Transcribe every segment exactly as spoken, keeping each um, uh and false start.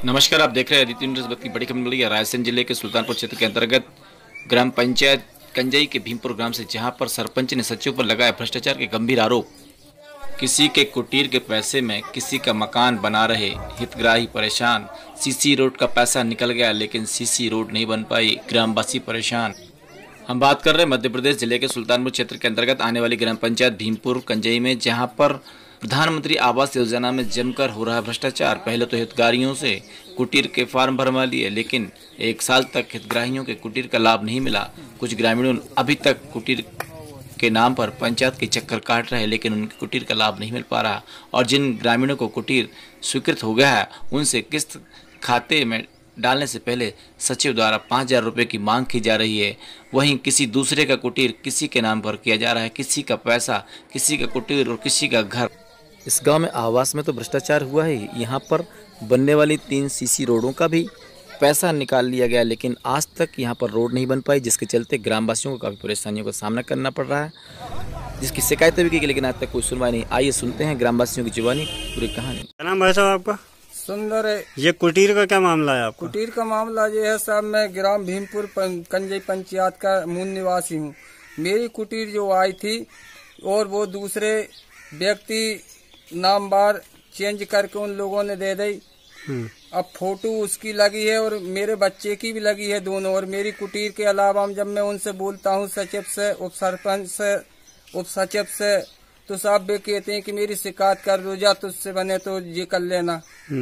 नमस्कार, आप देख रहे हैं आदित्य न्यूज़ की बड़ी खबर मिली है रायसेन जिले के सुल्तानपुर क्षेत्र के अंतर्गत ग्राम पंचायत कंजई के भीमपुर ग्राम से, जहां पर सरपंच ने सचिव पर लगाया भ्रष्टाचार के गंभीर आरोप। किसी के कुटीर के पैसे में किसी का मकान बना रहे हितग्राही परेशान। सीसी रोड का पैसा निकल गया लेकिन सीसी रोड नहीं बन पाई, ग्रामवासी परेशान। हम बात कर रहे हैं मध्य प्रदेश जिले के सुल्तानपुर क्षेत्र के अंतर्गत आने वाली ग्राम पंचायत भीमपुर कंजई में, जहां पर प्रधानमंत्री आवास योजना में जमकर हो रहा है भ्रष्टाचार। पहले तो हितग्राहियों से कुटीर के फार्म भरवा लिए, लेकिन एक साल तक हितग्राहियों के कुटीर का लाभ नहीं मिला। कुछ ग्रामीणों अभी तक कुटीर के नाम पर पंचायत के चक्कर काट रहे हैं, लेकिन उनके कुटीर का लाभ नहीं मिल पा रहा। और जिन ग्रामीणों को कुटीर स्वीकृत हो गया है, उनसे किस्त खाते में डालने से पहले सचिव द्वारा पाँच हजार रुपये की मांग की जा रही है। वहीं किसी दूसरे का कुटीर किसी के नाम पर किया जा रहा है, किसी का पैसा, किसी का कुटीर और किसी का घर। इस गांव में आवास में तो भ्रष्टाचार हुआ है। यहाँ पर बनने वाली तीन सीसी रोडों का भी पैसा निकाल लिया गया, लेकिन आज तक यहाँ पर रोड नहीं बन पाई, जिसके चलते ग्रामवासियों को काफ़ी परेशानियों का सामना करना पड़ रहा है, जिसकी शिकायतें भी की, लेकिन आज तक कोई सुनवाई नहीं। आइए सुनते हैं ग्रामवासियों की जुबानी पूरी कहानी। क्या नाम है साहब आपका? सुंदर है। ये कुटीर का क्या मामला है आपका? कुटीर का मामला ये है साहब, मैं ग्राम भीमपुर कंजई पंचायत का मूल निवासी हूँ। मेरी कुटीर जो आई थी और वो दूसरे व्यक्ति नाम बार चेंज करके उन लोगों ने दे दी। अब फोटो उसकी लगी है और मेरे बच्चे की भी लगी है दोनों। और मेरी कुटीर के अलावा जब मैं उनसे बोलता हूँ सचिव से, उप सरपंच से, उप सचिव से, तो साहब वे कहते हैं कि मेरी शिकायत कर दो, जा तुझसे बने तो ये कर लेना।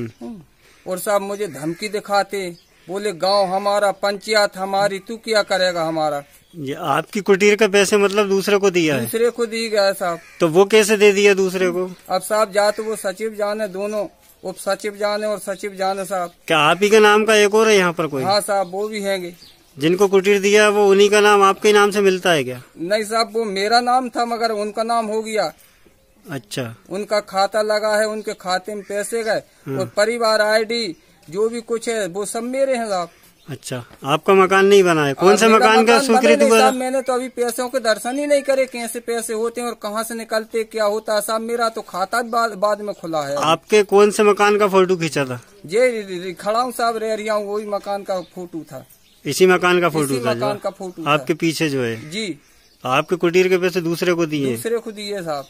और साहब मुझे धमकी दिखाते, बोले गांव हमारा, पंचायत हमारी, तू क्या करेगा हमारा। ये आपकी कुटीर का पैसे मतलब दूसरे को दिया है? दूसरे को दी गया साहब। तो वो कैसे दे दिया दूसरे को? अब साहब जा तो वो सचिव जाने, दोनों उप सचिव जाने और सचिव जाने साहब। क्या आप ही के नाम का एक और है यहाँ पर कोई? हाँ साहब, वो भी हैंगे। जिनको कुटीर दिया वो उन्हीं का नाम आपके नाम से मिलता है क्या? नहीं साहब, वो मेरा नाम था मगर उनका नाम हो गया। अच्छा, उनका खाता लगा है, उनके खाते में पैसे गए और परिवार आईडी जो भी कुछ है वो सब मेरे हैं साहब। अच्छा, आपका मकान नहीं बना है? कौन से मकान का स्वीकृत हुआ? मैंने तो अभी पैसों के दर्शन ही नहीं करे, कैसे पैसे होते हैं और कहाँ से निकलते, क्या होता है साहब। मेरा तो खाता बाद, बाद में खुला है। आपके कौन से मकान का फोटो खींचा था? ये खड़ा हूँ साहब, रह रहा हूँ, वही मकान का फोटो था। इसी मकान का फोटो था? मकान का फोटो आपके पीछे जो है जी। आपके कुटीर के पैसे दूसरे को दिए? दूसरे को दिए साहब।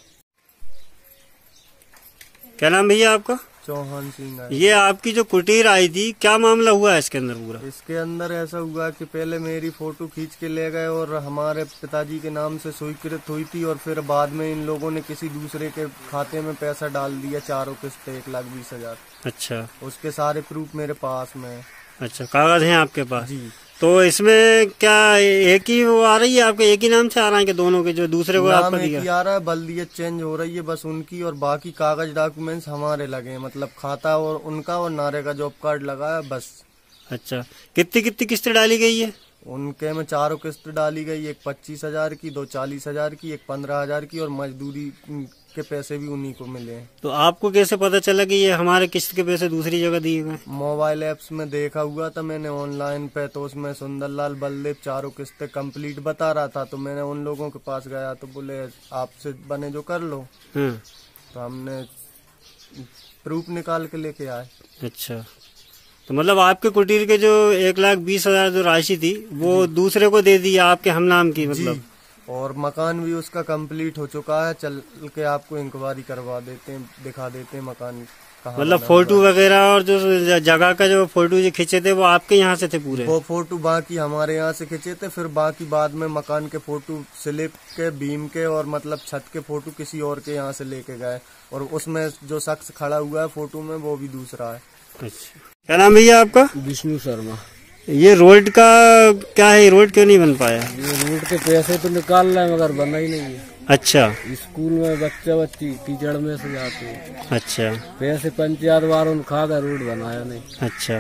क्या नाम भैया आपका? चौहान सिंह। ये आपकी जो कुटीर आई थी, क्या मामला हुआ है इसके अंदर पूरा? इसके अंदर ऐसा हुआ कि पहले मेरी फोटो खींच के ले गए और हमारे पिताजी के नाम से स्वीकृत हुई थी, और फिर बाद में इन लोगों ने किसी दूसरे के खाते में पैसा डाल दिया, चारों किस्त एक लाख बीस हजार। अच्छा, उसके सारे प्रूफ मेरे पास में है। अच्छा, कागज हैं आपके पास? जी। तो इसमें क्या एक ही वो आ रही है आपके, एक ही नाम से आ रहा है कि दोनों के जो दूसरे को आपको दिया? एक ही आ रहा है, बल्दियत चेंज हो रही है बस उनकी, और बाकी कागज डॉक्यूमेंट्स हमारे लगे हैं, मतलब खाता और उनका और नारे का जॉब कार्ड लगा है बस। अच्छा, कितनी कितनी किस्तें डाली गई है? उनके में चारों किस्त डाली गई, एक पच्चीस हजार की, दो चालीस हजार की, एक पंद्रह हजार की, और मजदूरी के पैसे भी उन्हीं को मिले हैं। तो आपको कैसे पता चला कि ये हमारे किस्त के पैसे दूसरी जगह दिए गए? मोबाइल एप्स में देखा हुआ था मैंने ऑनलाइन पे, तो उसमें सुंदरलाल बलदेव चारों किस्तें कंप्लीट बता रहा था, तो मैंने उन लोगों के पास गया तो बोले आपसे बने जो कर लो। तो हमने प्रूफ निकाल के लेके आए। अच्छा, तो मतलब आपके कुटीर के जो एक लाख बीस हजार जो राशि थी वो दूसरे को दे दी आपके हम नाम की मतलब? और मकान भी उसका कंप्लीट हो चुका है, चल के आपको इंक्वायरी करवा देते हैं, दिखा देते हैं मकान कहाँ। मतलब फोटो वगैरह और जो जगह का जो फोटो जो खींचे थे वो आपके यहाँ से थे पूरे? वो फोटो बाकी हमारे यहाँ से खींचे थे, फिर बाकी बाद में मकान के फोटो स्लिप के, बीम के और मतलब छत के फोटो किसी और के यहाँ से लेके गए, और उसमें जो शख्स खड़ा हुआ है फोटो में वो भी दूसरा है। अच्छा, क्या नाम भैया आपका? विष्णु शर्मा। ये रोड का क्या है, रोड क्यों नहीं बन पाया? ये रोड के पैसे तो निकाल रहे हैं मगर बना ही नहीं है। अच्छा, स्कूल में बच्चा बच्ची कीचड़ में से जाते हैं। अच्छा, पैसे पंचायत वालों ने खा गए, रोड बनाया नहीं। अच्छा,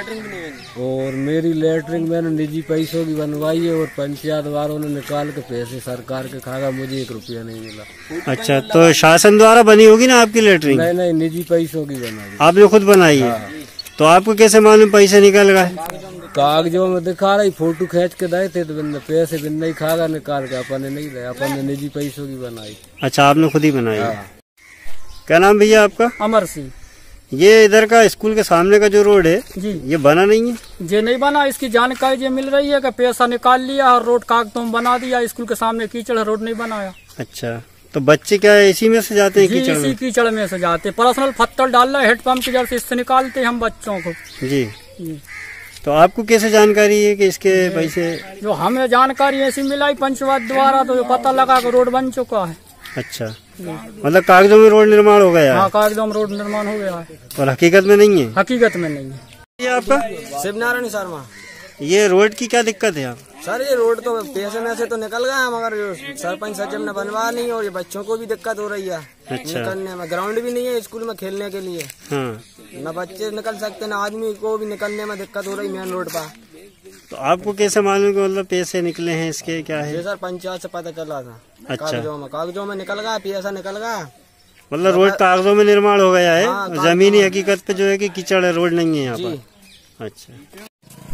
और मेरी लेटरिंग मैंने निजी पैसों की बनवाई है और पंचायत वालों ने निकाल के पैसे सरकार के खा गया, मुझे एक रुपया नहीं मिला। अच्छा, तो शासन द्वारा बनी होगी ना आपकी लेटरिंग? नहीं नहीं, निजी पैसों की बनाई। आपने खुद बनाई है? तो आपको कैसे मालूम पैसे निकल गए? कागजों में दिखा रही, फोटो खींच के दे थे तो पैसे बिन नहीं खागा, निकाल के अपन ने नहीं दे, अपन ने निजी पैसों की बनाई। अच्छा, आपने खुद ही बनाई? क्या नाम भैया आपका? अमर सिंह। ये इधर का स्कूल के सामने का जो रोड है जी, ये बना नहीं है? ये नहीं बना। इसकी जानकारी ये मिल रही है कि पैसा निकाल लिया और रोड कागजों में बना दिया। स्कूल के सामने कीचड़, रोड नहीं बनाया। अच्छा, तो बच्चे क्या इसी में से जाते हैं? कीचड़ में? इसी कीचड़ में से जाते। पर्सनल पत्थर डाल रहा है हेडपंप की जड़ से, इससे निकालते हम बच्चों को। जी, जी। तो आपको कैसे जानकारी है कि इसके पैसे? जो हमें जानकारी ऐसी मिलाई पंचायत द्वारा, तो पता लगा कि रोड बन चुका है। अच्छा, मतलब कागजों में रोड निर्माण हो गया है? हाँ, कागजों में रोड निर्माण हो गया है और हकीकत में नहीं है? हकीकत में नहीं है। ये आपका शिवनारायण शर्मा। ये रोड की क्या दिक्कत है आप? सर ये रोड तो पैसे में से तो निकल गया, मगर सरपंच सचिव ने बनवा नहीं और ये बच्चों को भी दिक्कत हो रही है। अच्छा। निकलने में ग्राउंड भी नहीं है स्कूल में खेलने के लिए। हाँ। न बच्चे निकल सकते, न आदमी को भी निकलने में दिक्कत हो रही मेन रोड पर। तो आपको कैसे मालूम कि मतलब पैसे निकले हैं इसके, क्या है? सर पंचायत से पता चला था। अच्छा। कागजों में कागजों में निकल गया, पैसा निकल गया। मतलब रोड कागजों में निर्माण हो गया है। हाँ, जमीनी हकीकत पे जो है कि कीचड़ है, रोड नहीं है यहाँ पर। अच्छा।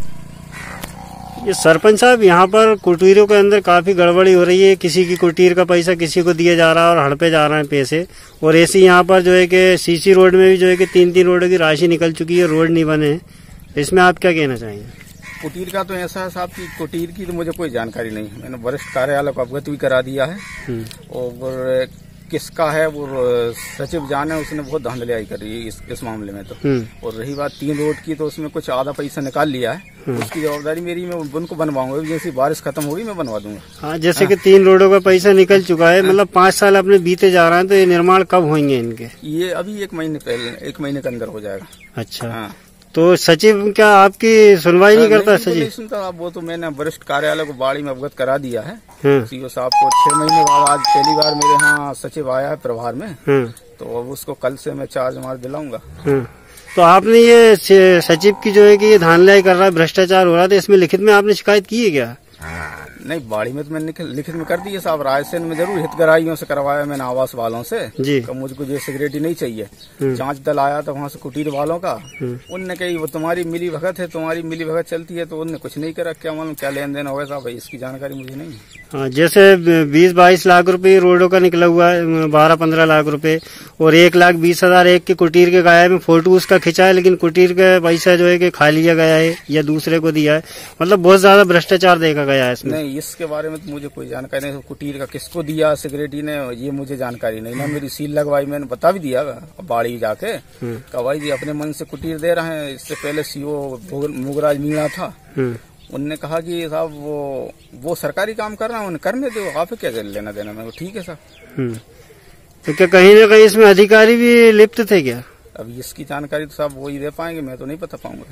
ये सरपंच साहब, यहाँ पर कुटीरों के अंदर काफी गड़बड़ी हो रही है। किसी की कुटीर का पैसा किसी को दिया जा रहा है और हड़पे जा रहे हैं पैसे। और ऐसे यहाँ पर जो है कि सीसी रोड में भी जो है कि तीन तीन रोड की राशि निकल चुकी है, रोड नहीं बने। इसमें आप क्या कहना चाहेंगे? कुटीर का तो ऐसा है साहब की कुटीर की तो मुझे कोई जानकारी नहीं है। मैंने वरिष्ठ कार्यालय को अवगत भी करा दिया है और किसका है वो सचिव जाने, उसने बहुत धांधलियाई करी है इस, इस मामले में तो। और रही बात तीन रोड की, तो उसमें कुछ आधा पैसा निकाल लिया है। उसकी जवाबदारी मेरी, मैं उनको बनवाऊंगा। जैसी बारिश खत्म होगी मैं बनवा दूंगा। हाँ, जैसे कि तीन रोडों का पैसा निकल चुका है। मतलब पाँच साल अपने बीते जा रहे हैं, तो ये निर्माण कब होंगे इनके? ये अभी एक महीने पहले, एक महीने के अंदर हो जाएगा। अच्छा। हाँ। तो सचिव क्या आपकी सुनवाई नहीं करता? सचिव नहीं सुनता। अब वो तो मैंने वरिष्ठ कार्यालय को बाड़ी में अवगत करा दिया है। सीओ साहब को छह महीने बाद आज पहली बार मेरे यहाँ सचिव आया है प्रभार में, तो अब उसको कल से मैं चार्ज मार दिलाऊंगा। तो आपने ये सचिव की जो है कि ये धांधलियाई कर रहा है, भ्रष्टाचार हो रहा था, इसमें लिखित में आपने शिकायत की है क्या? नहीं, बाड़ी में तो मैंने लिखित में कर दी है साहब। रायसेन में जरूर हितग्राहियों से करवाया मैंने, आवास वालों से जी। तो मुझको जो सिक्योरिटी नहीं चाहिए। जांच दल आया था वहाँ से कुटीर वालों का, उनने कही वो तुम्हारी मिली भगत है, तुम्हारी मिली भगत चलती है, तो उनने कुछ नहीं करा। क्या मालूम क्या लेन देन होगा साहब, इसकी जानकारी मुझे नहीं है। हाँ, जैसे बीस बाईस लाख रुपए रोडों का निकला हुआ है, बारह पंद्रह लाख रुपए और एक लाख बीस हजार एक के कुटीर के गया है। फोटो उसका खिंचा है, लेकिन कुटीर का पैसा जो है कि खा लिया गया है या दूसरे को दिया है। मतलब बहुत ज्यादा भ्रष्टाचार देखा गया है इसमें। नहीं, इसके बारे में तो मुझे कोई जानकारी नहीं। कुटीर का किसको दिया सिक्योरिटी ने, ये मुझे जानकारी नहीं। ना मेरी सील लगवाई, मैंने बता भी दिया बाड़ी जाके, कहा भाई जी अपने मन से कुटीर दे रहे हैं। इससे पहले सीओ मुगराज मीणा था, उनने कहा कि साहब वो वो सरकारी काम कर रहा है, उन्हें करने दो, आप क्या कर लेना देना। मैं ठीक है साहब। तो क्या कहीं ना कहीं इसमें अधिकारी भी लिप्त थे क्या? अब इसकी जानकारी तो साहब वही दे पाएंगे, मैं तो नहीं बता पाऊंगा।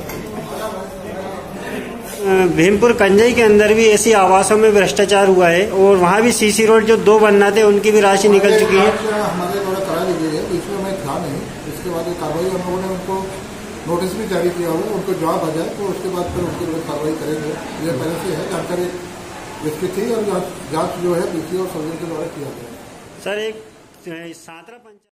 भीमपुर कंजई के अंदर भी ऐसी आवासों में भ्रष्टाचार हुआ है और वहाँ भी सीसी रोड जो दो बनना थे उनकी भी राशि निकल चुकी है। हमारे द्वारा करा दी गई है, इसमें मैं था नहीं। इसके बाद कार्रवाई हम लोगों ने उनको नोटिस भी जारी किया हुआ, उनको जवाब आ जाए तो उसके बाद फिर उसके बाद कार्रवाई करेंगे। ये पहले से है जानकारी इसकी थी और जांच जो है पीसी और सर्जन के द्वारा किया गया। सर, एक सांतरा पंचायत